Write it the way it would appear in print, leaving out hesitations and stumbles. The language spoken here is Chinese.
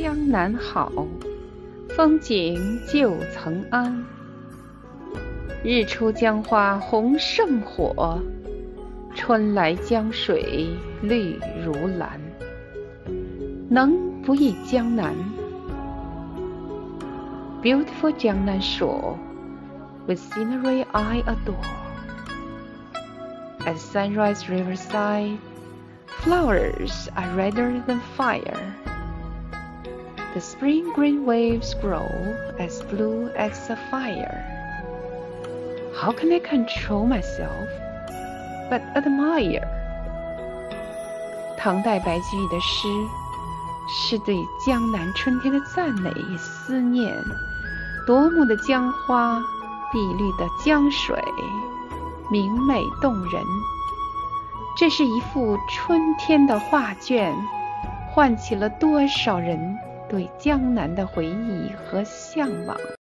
江南好，风景旧曾谙。日出江花红胜火，春来江水绿如蓝。能不忆江南？ Beautiful Jiangnan shore, with scenery I adore. At sunrise riverside, flowers are redder than fire. The spring green waves grow as blue as sapphire. How can I control myself but admire? 唐代白居易的诗是对江南春天的赞美与思念。夺目的江花，碧绿的江水，明媚动人。这是一幅春天的画卷，唤起了多少人对江南的回忆和向往。